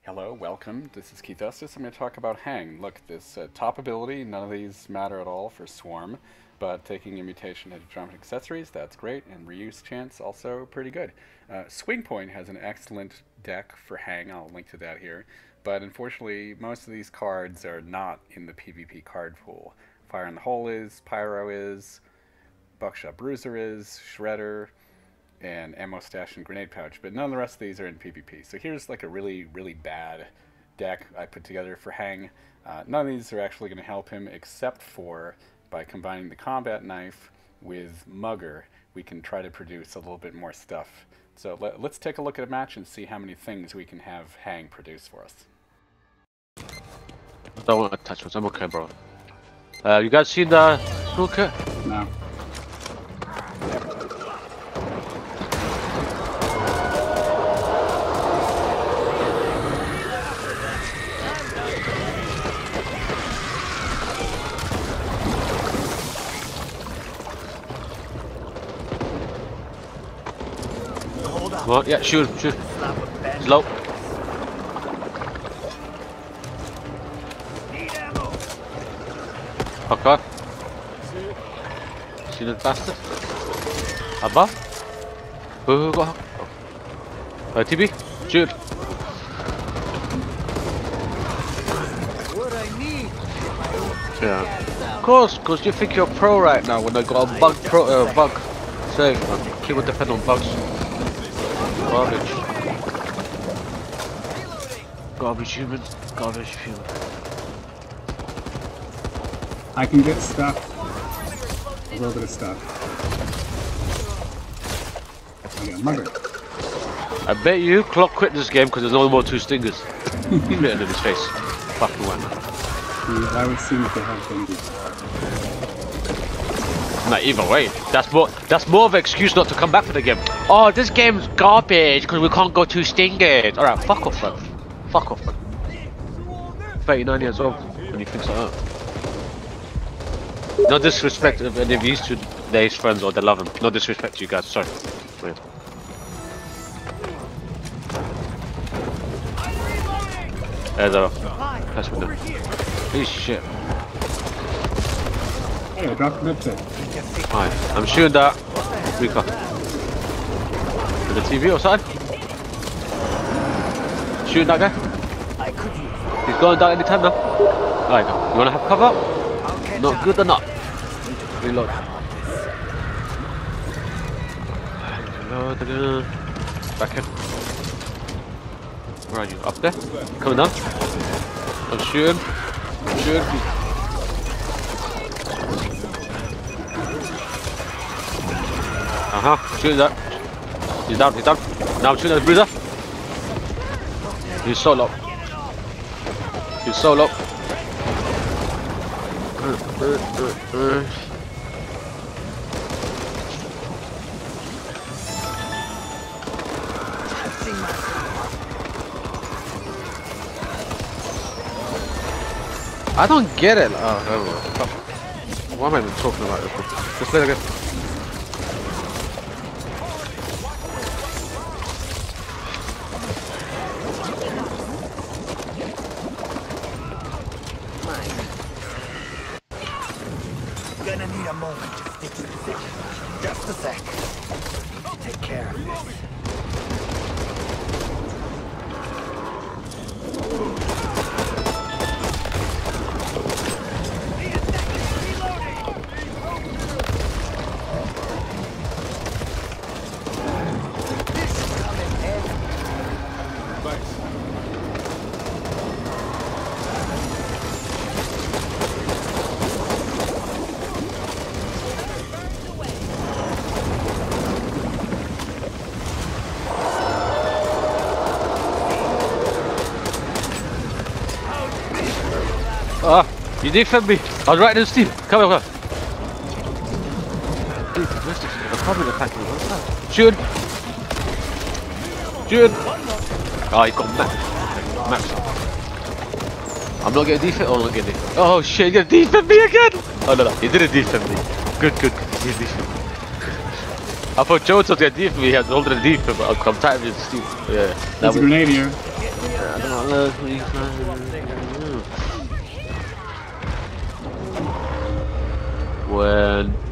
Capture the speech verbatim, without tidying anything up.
Hello, welcome. This is Keith Estes. I'm going to talk about Heng. Look, this uh, top ability, none of these matter at all for Swarm, but taking a mutation into Dramatic Accessories, that's great, and reuse chance, also pretty good. Uh, Swing Point has an excellent deck for Heng. I'll link to that here, but unfortunately, most of these cards are not in the PvP card pool. Fire in the Hole is, Pyro is, Buckshot Bruiser is, Shredder, and Ammo Stash and Grenade Pouch, but none of the rest of these are in PvP. So here's like a really, really bad deck I put together for Heng. Uh, none of these are actually going to help him, except for by combining the Combat Knife with Mugger, we can try to produce a little bit more stuff. So let, let's take a look at a match and see how many things we can have Heng produce for us. I don't want to touch this, I'm okay, bro. Uh, you guys seen the toolkit? No. Come on, yeah, shoot, shoot. Slow. Fuck off. See the bastard? Above? Who got oh. uh, T B? Shoot. Yeah. Of course, because you think you're pro right now when I got a bug pro, uh, bug save, man. Keep it depend on bugs. Garbage. Garbage human. Garbage human. I can get stuff. A little bit of stuff. I got Mugger. I bet you Clock quit this game because there's no more two stingers. He's written in his face. Fucking one. Yeah, I would assume if they have stingers. Nah, either way, that's more that's more of an excuse not to come back for the game. Oh, this game's garbage because we can't go two stingers. Alright, fuck off, man. Fuck off, man. thirty-nine years old when he thinks like that. No disrespect if any of these two, they're his friends or they love him. No disrespect to you guys, sorry. Wait. There's a that's window. Piece of shit. Hey, I dropped an upset. Alright, I'm shooting that. Rika. With the T V outside. Shooting that guy. He's going down anytime now. Alright, you wanna have cover? Not good or not? Reload. Reload again. Back in. Where are you? Up there? Coming down? I'm shooting. I'm shooting. Uh huh, shooting that. He's down, he's down. Now I'm shooting at the bruiser. He's so low. He's so low. Uh, uh, uh, uh. I don't get it. Oh, what am I even talking about? Just let it go. Gonna need a moment to stick to the position. Just a sec. Take care of this. Ah, you defend me. I was right in the steam. Come on, come on. Where's this? I'm probably attacking me. What's that? Shoot! Shoot! Oh, he got max. Max. I'm not getting defend. Oh, I'm not getting defend. Oh shit, you're gonna defend me again! Oh no, no, he didn't defend me. Good, good. He defend me. I thought Jones was gonna defend me. He had to hold the defend, but I'm tired of his steam. Yeah. There's a grenade here. I don't know who you When